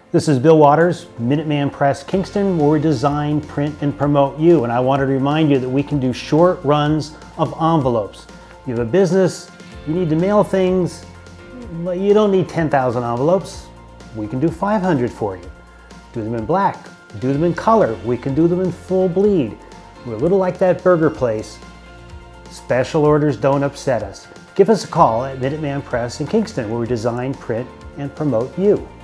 This is Bill Waters, MinuteMan Press Kingston, where we design, print, and promote you. And I wanted to remind you that we can do short runs of envelopes. You have a business, you need to mail things, but you don't need 10,000 envelopes. We can do 500 for you. Do them in black, do them in color. We can do them in full bleed. We're a little like that burger place. Special orders don't upset us. Give us a call at MinuteMan Press in Kingston, where we design, print, and promote you.